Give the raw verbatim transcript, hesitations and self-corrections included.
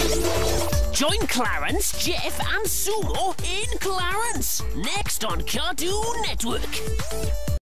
Join Clarence, Jeff and Sumo in Clarence, next on Cartoon Network.